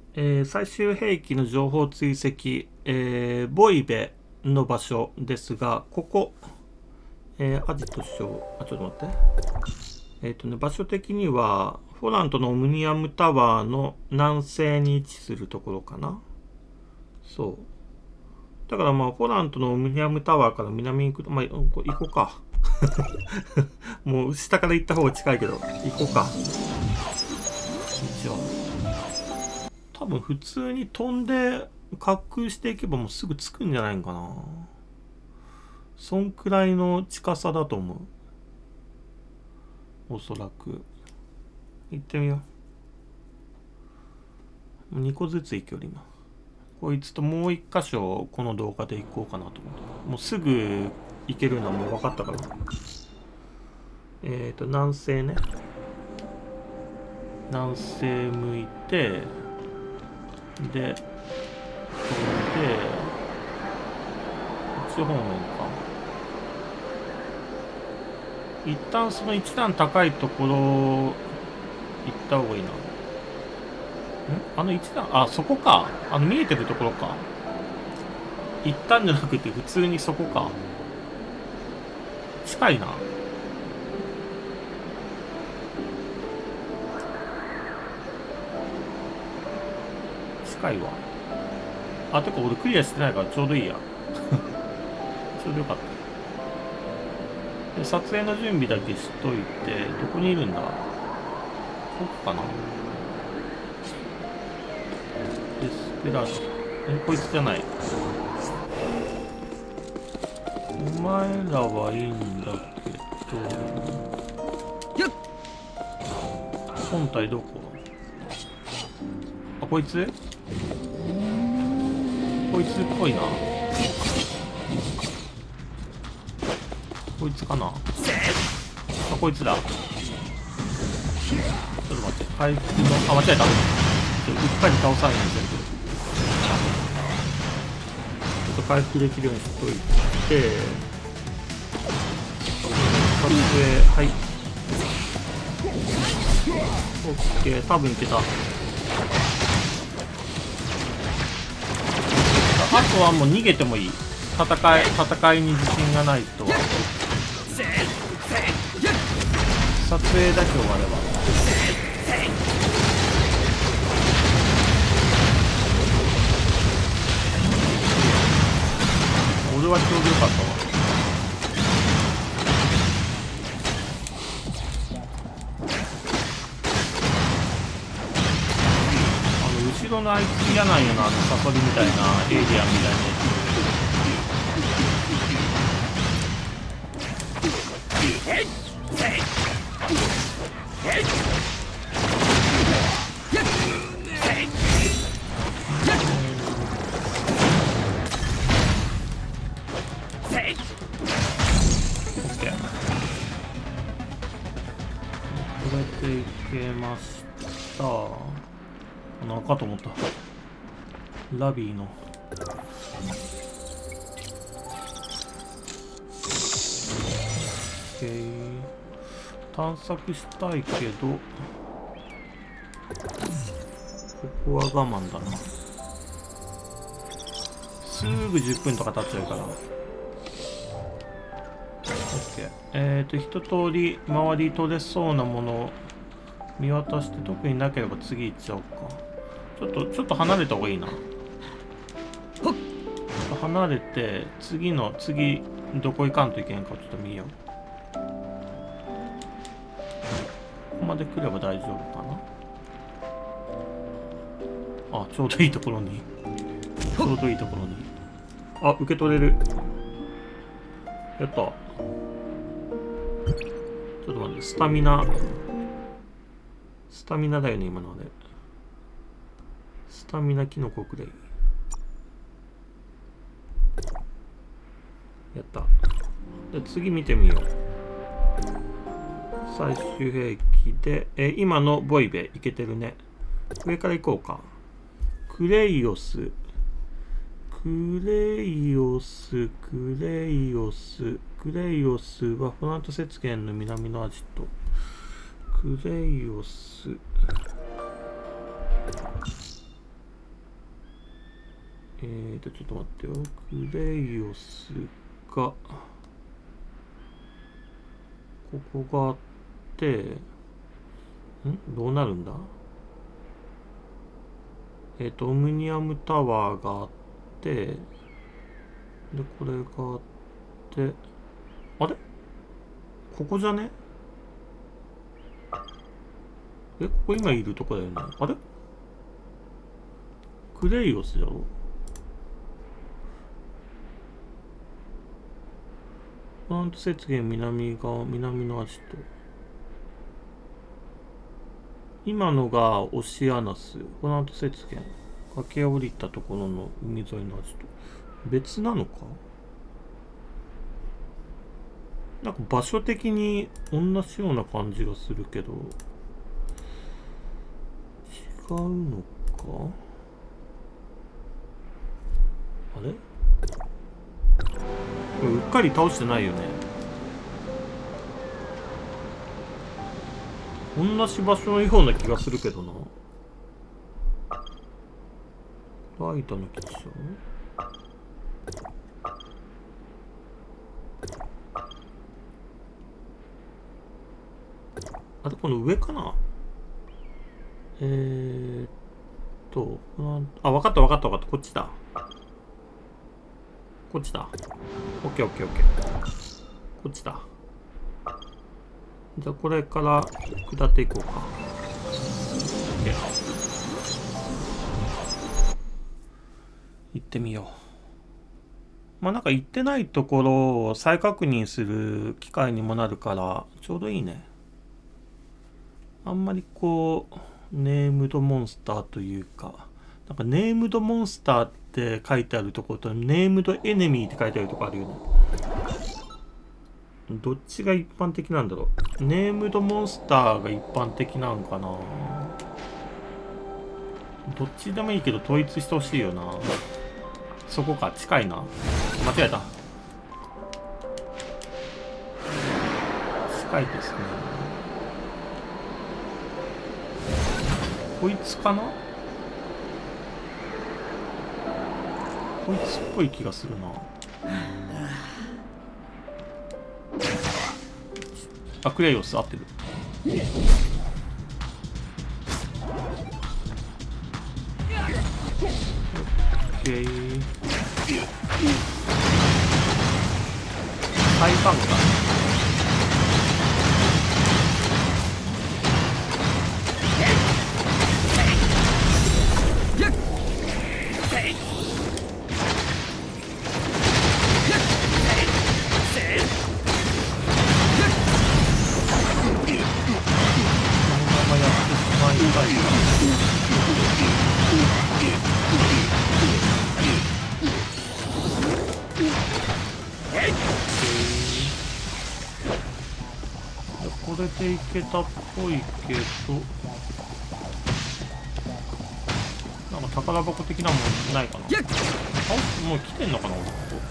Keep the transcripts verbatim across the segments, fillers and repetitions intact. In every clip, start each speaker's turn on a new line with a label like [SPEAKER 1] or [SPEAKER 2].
[SPEAKER 1] えー最終兵器の情報追跡、えーボイベの場所ですが、ここ、えーアジト省、あ、ちょっと待って。えっ、とね、場所的には、フォラントのオムニアムタワーの南西に位置するところかな。そう。だからまあ、フォラントのオムニアムタワーから南に行くと、まあ、行こうか。もう下から行った方が近いけど、行こうか。一応。多分普通に飛んで滑空していけばもうすぐ着くんじゃないんかな。そんくらいの近さだと思う。おそらく。行ってみよう。にこずつ行くよりも。こいつともう一箇所この動画で行こうかなと思って。もうすぐ行けるのはもう分かったから。えっと、南西ね。南西向いて、で、飛んで、こっち方面か。一旦その一段高いところ行った方がいいな。んあの一段、あ、そこか。あの見えてるところか。一旦じゃなくて普通にそこか。近いな。近いわ。あ、てか俺クリアしてないからちょうどいいや。ちょうどよかった。で、撮影の準備だけしといて、どこにいるんだ？奥かな？デスペラード。え、こいつじゃない。お前らはいいんだけど。本体どこ？あ、こいつ？こいつっぽいな。こいつかなあ、こいつだ。ちょっと待って、回復の、あ、間違えた。うっかり倒さないようにしてる。ちょっと回復できるようにしといて、撮影、はい。オッケー、多分いけた。あとはもう逃げてもいい。戦い、戦いに自信がない人は。撮影だけ終われば。俺はちょうどよかったわ。あの後ろのあいつ嫌なんよな、あのサソリみたいなエイリアンみたいなやつ。これでいけました。なんかと思った。ラビーの。探索したいけど、ここは我慢だな。すぐじゅっぷんとか経っちゃうから。OK。えっと、一通り周り取れそうなものを見渡して、特になければ次行っちゃおうか。ちょっと、ちょっと離れた方がいいな。ちょっと離れて、次の、次、どこ行かんといけんかちょっと見よう。ここまで来れば大丈夫かな。あ、ちょうどいいところに。ちょうどいいところに。あ、受け取れる。やった。ちょっと待って、スタミナ。スタミナだよね、今ので。スタミナキノコくれい。やった。で、次見てみよう。最終兵器で、え、今のボイベいけてるね。上から行こうか。クレイオス。クレイオス、クレイオス。クレイオスはフォラント雪原の南のアジト。クレイオス。 えーと、ちょっと待ってよ。クレイオスが、ここがあって、んどうなるんだ？えっと、オムニアムタワーがあって、で、これがあって、あれここじゃね？え、ここ今いるとこだよね。あれクレイオスだろ？コナント雪原南側、南のアジト。今のがオシアナス。コナント雪原。駆け降りたところの海沿いのアジト。別なのか？なんか場所的に同じような感じがするけど。違うのか？あれ？うっかり倒してないよね。同じ場所のような気がするけどな。ライトの基地あとこの上かな。えーっとあ、分かった分かった分かった。こっちだこっちだ。オッケーオッケーオッケー。こっちだ。じゃあこれから下っていこうか。オッケー。行ってみよう。まあなんか行ってないところを再確認する機会にもなるからちょうどいいね。あんまりこうネームドモンスターというか、なんかネームドモンスターって書いてあるところとネームドエネミーって書いてあるところあるよね。どっちが一般的なんだろう。ネームドモンスターが一般的なのかな。どっちでもいいけど統一してほしいよな。そこか、近いな。間違えた。近いですね。こいつかな？こいつっぽい気がするな。あ、クレイオス合ってる。オッケー。再ファンか。これでいけたっぽいけど、なんか宝箱的なもんないかな。あ、もう来てんのかな、俺ここ。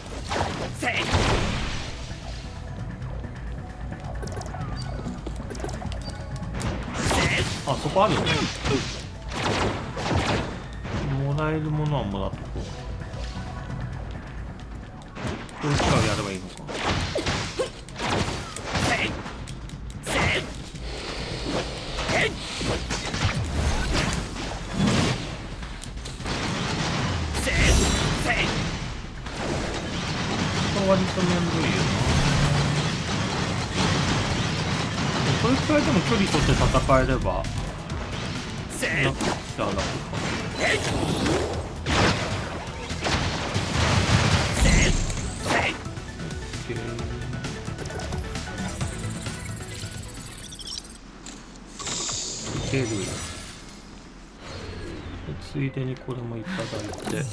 [SPEAKER 1] あ、そこあるよね。もらえるものはもらっとこう。こいつらをやればいいのか。割と面倒いよな。これくらいでも距離取って戦えれば楽っちゃ楽か。いける。ついでにこれもいただいて。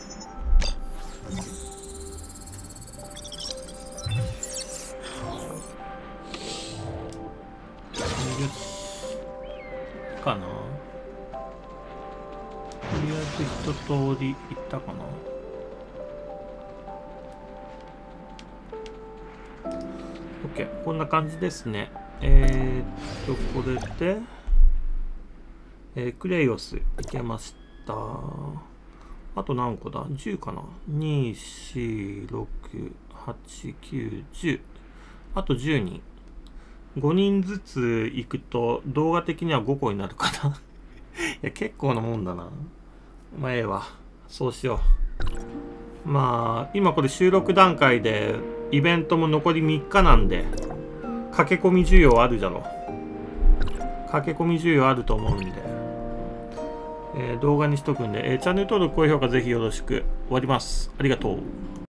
[SPEAKER 1] かな。とりあえず一通り行ったかな。OK、こんな感じですね。えー、っとこれで、えー、クレイオス行けました。 あと何個だ ?じゅう かな ?に、よん、ろく、はち、きゅう、じゅう。あとじゅうにん。ごにんずつ行くと動画的にはごこになるかな。いや、結構なもんだな。まあ、ええわ。そうしよう。まあ、今これ収録段階で、イベントも残りみっかなんで、駆け込み需要あるじゃろ。駆け込み需要あると思うんで、えー、動画にしとくんで、えー、チャンネル登録、高評価ぜひよろしく。終わります。ありがとう。